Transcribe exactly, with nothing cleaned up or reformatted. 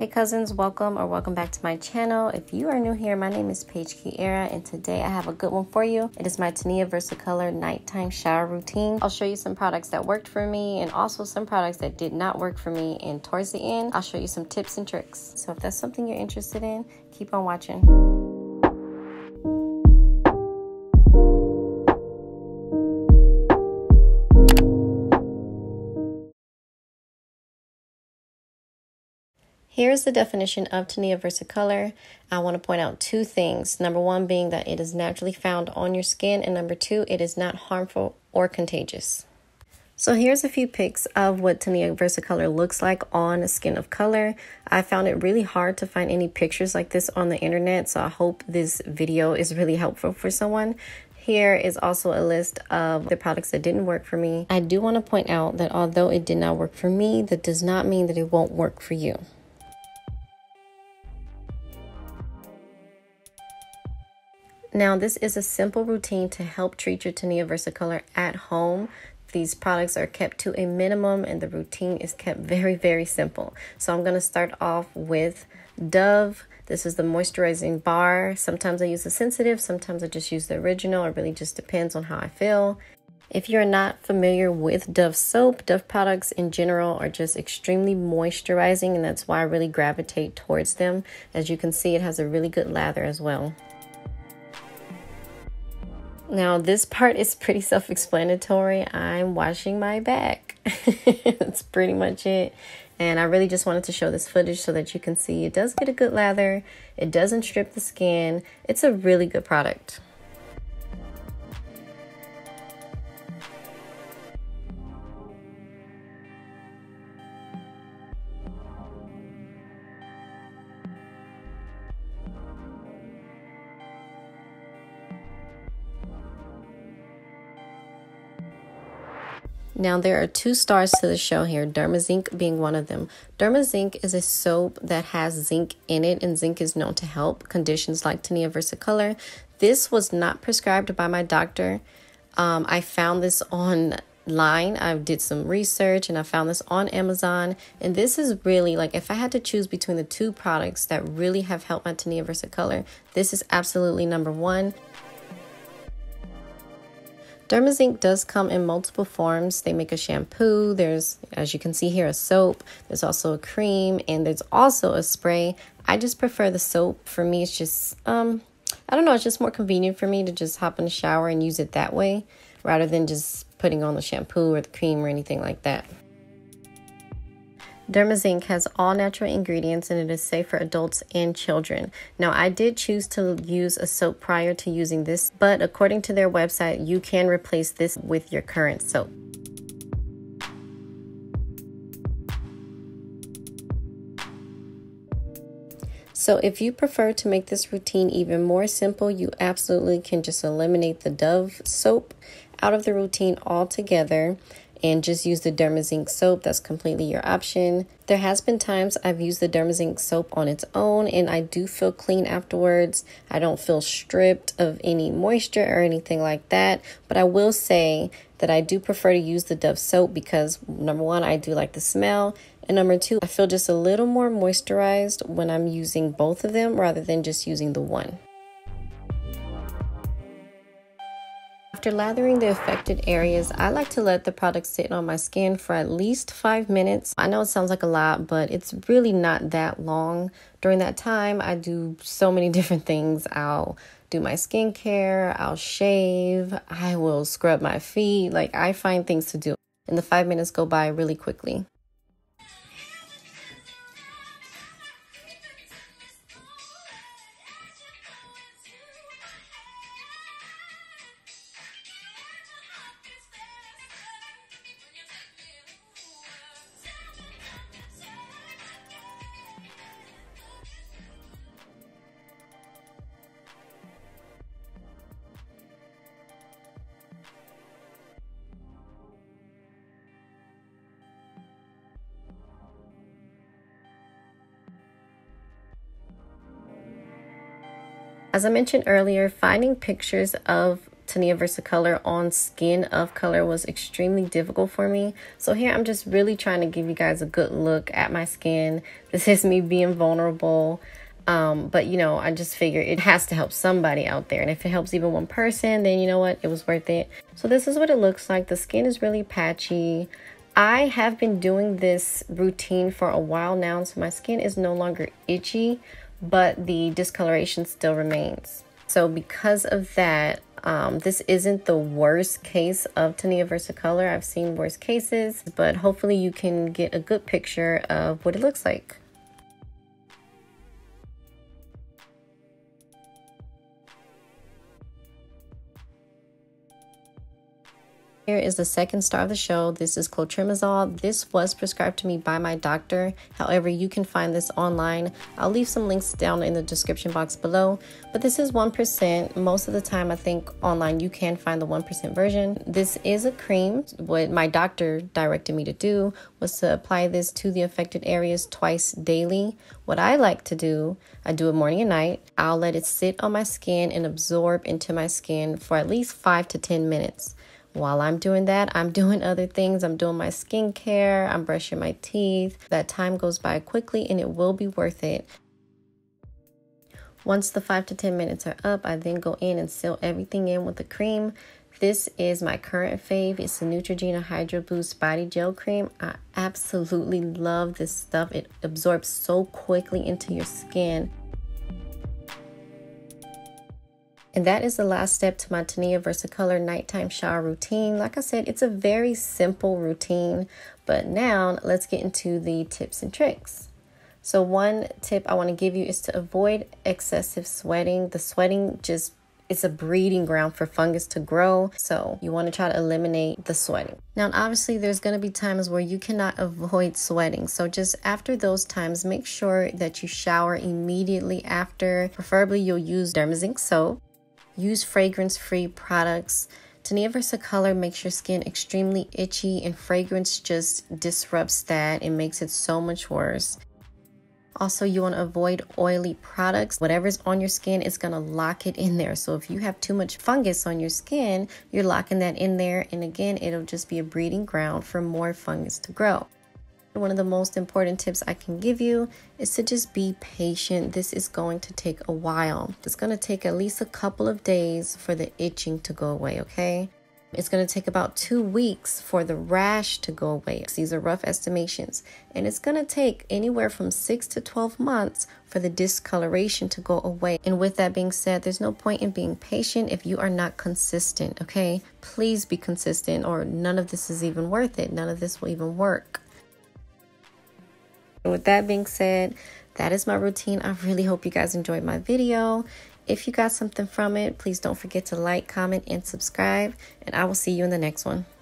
cousins, welcome or welcome back to my channel. If you are new here, my name is PAIGEKYERA and today I have a good one for you. It is my Tinea Versicolor nighttime shower routine. I'll show you some products that worked for me and also some products that did not work for me, and towards the end I'll show you some tips and tricks. So if that's something you're interested in, keep on watching. Here's the definition of Tinea Versicolor. I want to point out two things. Number one being that it is naturally found on your skin, and number two, it is not harmful or contagious. So here's a few pics of what Tinea Versicolor looks like on skin of color. I found it really hard to find any pictures like this on the internet, so I hope this video is really helpful for someone. Here is also a list of the products that didn't work for me. I do want to point out that although it did not work for me, that does not mean that it won't work for you. Now, this is a simple routine to help treat your Tinea Versicolor at home. These products are kept to a minimum and the routine is kept very, very simple. So I'm going to start off with Dove. This is the moisturizing bar. Sometimes I use the sensitive, sometimes I just use the original. It really just depends on how I feel. If you're not familiar with Dove soap, Dove products in general are just extremely moisturizing, and that's why I really gravitate towards them. As you can see, it has a really good lather as well. Now, this part is pretty self-explanatory. I'm washing my back. That's pretty much it. And I really just wanted to show this footage so that you can see it does get a good lather. It doesn't strip the skin. It's a really good product. Now, there are two stars to the show here, Dermazinc being one of them. Dermazinc is a soap that has zinc in it, and zinc is known to help conditions like Tinea Versicolor. This was not prescribed by my doctor. Um, I found this online. I did some research and I found this on Amazon. And this is really, like, if I had to choose between the two products that really have helped my Tinea Versicolor, this is absolutely number one. Dermazinc does come in multiple forms. They make a shampoo. There's, as you can see here, a soap. There's also a cream, and there's also a spray. I just prefer the soap. For me, it's just, um, I don't know, it's just more convenient for me to just hop in the shower and use it that way, rather than just putting on the shampoo or the cream or anything like that. Dermazinc has all natural ingredients and it is safe for adults and children. Now, I did choose to use a soap prior to using this, but according to their website, you can replace this with your current soap. So if you prefer to make this routine even more simple, you absolutely can just eliminate the Dove soap out of the routine altogether and just use the Dermazinc soap. That's completely your option. There has been times I've used the Dermazinc soap on its own and I do feel clean afterwards. I don't feel stripped of any moisture or anything like that. But I will say that I do prefer to use the Dove soap because, number one, I do like the smell. And number two, I feel just a little more moisturized when I'm using both of them rather than just using the one. After lathering the affected areas, I like to let the product sit on my skin for at least five minutes. I know it sounds like a lot, but it's really not that long. During that time, I do so many different things. I'll do my skincare, I'll shave, I will scrub my feet. Like, I find things to do, and the five minutes go by really quickly. As I mentioned earlier, finding pictures of Tinea Versicolor on skin of color was extremely difficult for me. So here I'm just really trying to give you guys a good look at my skin. This is me being vulnerable. Um, but, you know, I just figure it has to help somebody out there. And if it helps even one person, then you know what? It was worth it. So this is what it looks like. The skin is really patchy. I have been doing this routine for a while now, so my skin is no longer itchy, but the discoloration still remains. So because of that, um, this isn't the worst case of Tinea Versicolor. I've seen worse cases, but hopefully you can get a good picture of what it looks like. Here is the second star of the show. This is clotrimazole. This was prescribed to me by my doctor. However, you can find this online. I'll leave some links down in the description box below. But this is one percent. Most of the time, I think online you can find the one percent version. This is a cream. What my doctor directed me to do was to apply this to the affected areas twice daily. What I like to do, I do it morning and night. I'll let it sit on my skin and absorb into my skin for at least five to ten minutes. While I'm doing that, I'm doing other things. I'm doing my skincare, I'm brushing my teeth. That time goes by quickly and it will be worth it. Once the five to ten minutes are up, I then go in and seal everything in with the cream. This is my current fave. It's the Neutrogena Hydro Boost Body Gel Cream. I absolutely love this stuff. It absorbs so quickly into your skin. And that is the last step to my Tinea Versicolor nighttime shower routine. Like I said, it's a very simple routine, but now let's get into the tips and tricks. So one tip I want to give you is to avoid excessive sweating. The sweating just, it's a breeding ground for fungus to grow. So you want to try to eliminate the sweating. Now, obviously there's going to be times where you cannot avoid sweating. So just after those times, make sure that you shower immediately after. Preferably you'll use Dermazinc soap. Use fragrance-free products. Tinea Versicolor makes your skin extremely itchy, and fragrance just disrupts that and makes it so much worse. Also, you want to avoid oily products. Whatever's on your skin is going to lock it in there. So if you have too much fungus on your skin, you're locking that in there. And again, it'll just be a breeding ground for more fungus to grow. One of the most important tips I can give you is to just be patient. This is going to take a while. It's going to take at least a couple of days for the itching to go away, okay? It's going to take about two weeks for the rash to go away. These are rough estimations. And it's going to take anywhere from six to twelve months for the discoloration to go away. And with that being said, there's no point in being patient if you are not consistent, okay? Please be consistent or none of this is even worth it. None of this will even work. With that being said, that is my routine. I really hope you guys enjoyed my video. If you got something from it, please don't forget to like, comment, and subscribe. And I will see you in the next one.